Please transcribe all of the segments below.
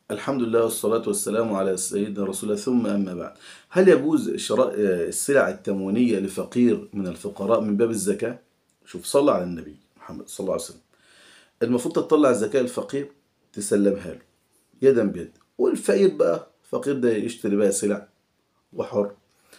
الحمد لله والصلاة والسلام على سيدنا رسول الله، ثم أما بعد. هل يجوز شراء السلع التموينية لفقير من الفقراء من باب الزكاة؟ شوف، صلى على النبي محمد صلى الله عليه وسلم. المفروض تطلع الزكاة الفقير، تسلمها له يدا بيد، والفقير بقى فقير ده يشتري بقى سلع وحر،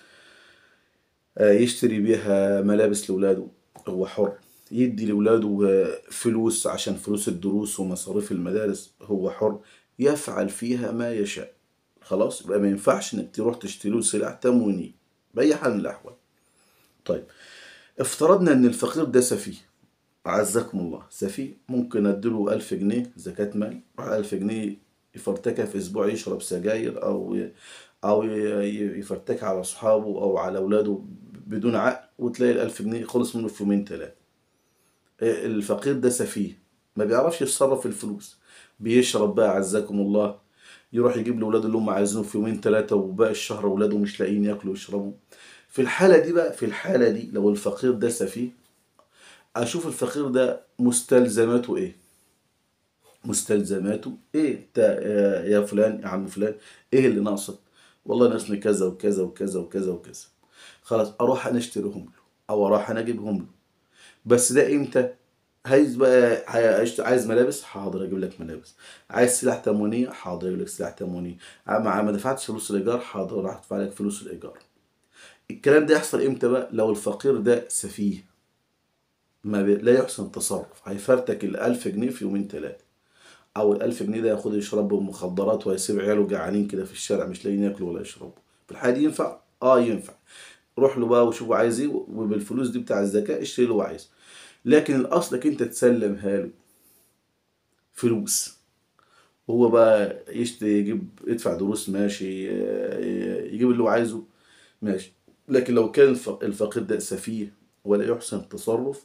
يشتري بيها ملابس لولاده، هو حر. يدي لولاده فلوس عشان فلوس الدروس ومصاريف المدارس، هو حر. يفعل فيها ما يشاء. خلاص، يبقى ما ينفعش انك تروح تشتري له سلع تموينية بأي حال من الأحوال. طيب، افترضنا ان الفقير ده سفيه، أعزكم الله، سفيه، ممكن اديله 1000 جنيه زكاة مال، 1000 جنيه يفرتكها في أسبوع، يشرب سجاير أو يفرتكها على أصحابه أو على أولاده بدون عقل، وتلاقي ال1000 جنيه خلص منه في يومين تلاتة. الفقير ده سفيه، ما بيعرفش يتصرف في الفلوس، بيشرب بقى، عزكم الله، يروح يجيب لأولاده اللي هم عايزينه في يومين تلاتة، وباقي الشهر أولاده مش لاقيين ياكلوا ويشربوا. في الحالة دي بقى، في الحالة دي لو الفقير ده سفيه، أشوف الفقير ده مستلزماته إيه. مستلزماته إيه؟ انت يا فلان، يا عم فلان، إيه اللي ناقصك؟ والله ناقصني كذا وكذا وكذا وكذا وكذا. خلاص، أروح أنا أشتريهم له، أو أروح أنا أجيبهم له. بس ده إمتى؟ عايز بقى، عايز ملابس، حاضر اجيب لك ملابس. عايز سلاح تموينيه، حاضر اجيب لك سلاح تموينيه. ما دفعتش فلوس الايجار، حاضر راح ادفع لك فلوس الايجار. الكلام ده يحصل امتى بقى؟ لو الفقير ده سفيه، ما بي... لا يحسن التصرف، هيفرتك ال1000 جنيه في يومين ثلاثه، او ال1000 جنيه ده ياخد يشرب بمخدرات، وهيسيب عياله جعانين كده في الشارع مش لاقيين ياكلوا ولا يشربوا. في الحالة دي ينفع؟ ينفع. روح له بقى وشوفه عايز ايه، وبالفلوس دي بتاع الزكاة اشتري له عايز. لكن الاصل انك انت تسلمها له فلوس، هو بقى يشتري، يجيب، يدفع دروس، ماشي، يجيب اللي هو عايزه، ماشي. لكن لو كان الفقير ده سفيه، ولا يحسن التصرف،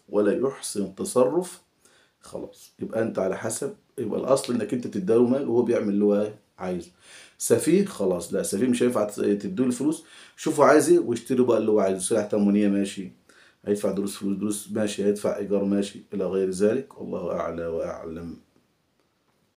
خلاص، يبقى انت على حسب، يبقى الاصل انك انت تديله مال وهو بيعمل اللي هو عايزه. سفيه خلاص، لا، سفيه مش هينفع تديله الفلوس. شوفوا عايز ايه واشتري بقى اللي هو عايزه، سلع تموينيه ماشي، هيدفع دروس، فلوس دروس ماشي، هيدفع ايجار ماشي، الى غير ذلك. والله اعلى واعلم.